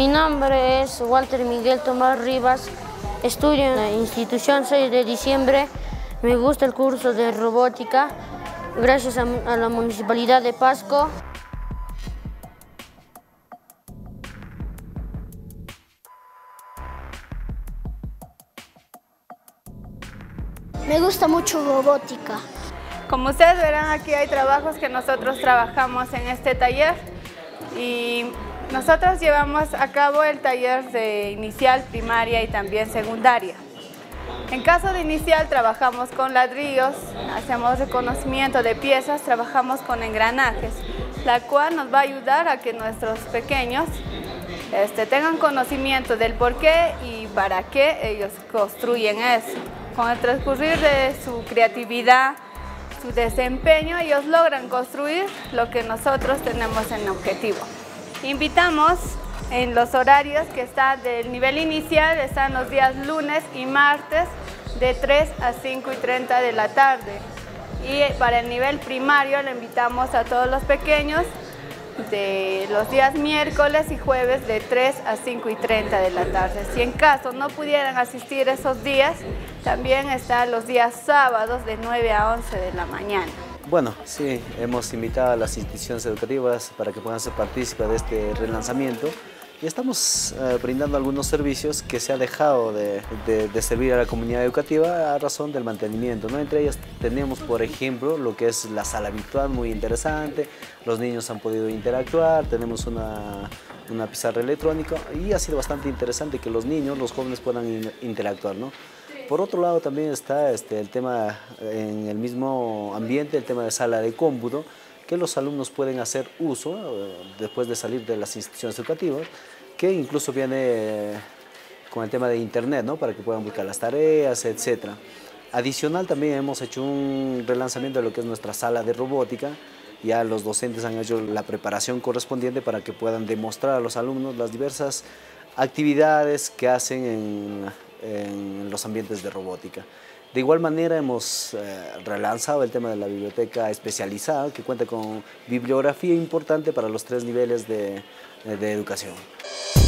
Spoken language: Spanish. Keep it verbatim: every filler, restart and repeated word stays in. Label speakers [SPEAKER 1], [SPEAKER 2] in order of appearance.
[SPEAKER 1] nombre es Walter Miguel Tomás Rivas, estudio en la institución seis de diciembre, me gusta el curso de robótica, gracias a, a la Municipalidad de Pasco.
[SPEAKER 2] Me gusta mucho robótica.
[SPEAKER 3] Como ustedes verán, aquí hay trabajos que nosotros trabajamos en este taller y nosotros llevamos a cabo el taller de inicial, primaria y también secundaria. En caso de inicial trabajamos con ladrillos, hacemos reconocimiento de piezas, trabajamos con engranajes, la cual nos va a ayudar a que nuestros pequeños este, tengan conocimiento del por qué y para qué ellos construyen eso. Con el transcurrir de su creatividad, su desempeño, ellos logran construir lo que nosotros tenemos en objetivo. Invitamos en los horarios que están del nivel inicial, están los días lunes y martes de tres a cinco y treinta de la tarde. Y para el nivel primario le invitamos a todos los pequeños de los días miércoles y jueves de tres a cinco y treinta de la tarde. Si en caso no pudieran asistir esos días, también están los días sábados de nueve a once de la mañana.
[SPEAKER 4] Bueno, sí, hemos invitado a las instituciones educativas para que puedan ser partícipes de este relanzamiento y estamos eh, brindando algunos servicios que se ha dejado de, de, de servir a la comunidad educativa a razón del mantenimiento, ¿no? Entre ellas tenemos, por ejemplo, lo que es la sala virtual, muy interesante, los niños han podido interactuar, tenemos una, una pizarra electrónica y ha sido bastante interesante que los niños, los jóvenes puedan in, interactuar, ¿no? Por otro lado también está este, el tema, en el mismo ambiente, el tema de sala de cómputo, que los alumnos pueden hacer uso eh, después de salir de las instituciones educativas, que incluso viene eh, con el tema de internet, ¿no? Para que puedan buscar las tareas, etcétera. Adicional también hemos hecho un relanzamiento de lo que es nuestra sala de robótica. Ya los docentes han hecho la preparación correspondiente para que puedan demostrar a los alumnos las diversas actividades que hacen en, en los ambientes de robótica. De igual manera hemos eh, relanzado el tema de la biblioteca especializada que cuenta con bibliografía importante para los tres niveles de, de educación.